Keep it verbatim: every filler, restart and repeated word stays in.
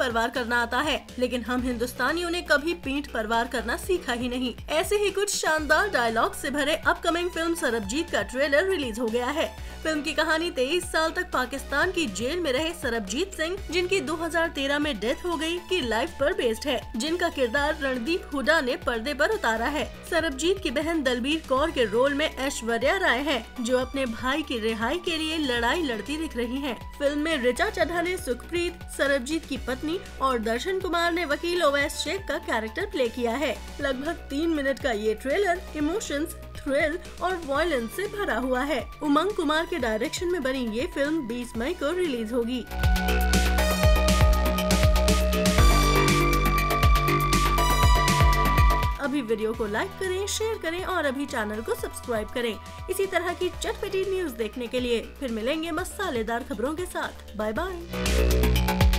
परवार करना आता है, लेकिन हम हिंदुस्तानियों ने कभी पीठ परवार करना सीखा ही नहीं। ऐसे ही कुछ शानदार डायलॉग से भरे अपकमिंग फिल्म सरबजीत का ट्रेलर रिलीज हो गया है। फिल्म की कहानी तेईस साल तक पाकिस्तान की जेल में रहे सरबजीत सिंह, जिनकी दो हज़ार तेरह में डेथ हो गई, की लाइफ पर बेस्ड है, जिनका किरदार रणदीप हुडा ने पर्दे पर उतारा है। सरबजीत की बहन दलबीर कौर के रोल में ऐश्वर्या राय है, जो अपने भाई की रिहाई के लिए लड़ाई लड़ती दिख रही हैं। फिल्म में ऋचा चड्ढा ने सुखप्रीत, सरबजीत की पत्नी, और दर्शन कुमार ने वकील ओवैस शेख का कैरेक्टर प्ले किया है। लगभग तीन मिनट का ये ट्रेलर इमोशंस, थ्रिल और वॉयलेंस से भरा हुआ है। उमंग कुमार के डायरेक्शन में बनी ये फिल्म बीस मई को रिलीज होगी। अभी वीडियो को लाइक करें, शेयर करें और अभी चैनल को सब्सक्राइब करें। इसी तरह की चटपटी न्यूज देखने के लिए फिर मिलेंगे मसालेदार खबरों के साथ। Bye bye.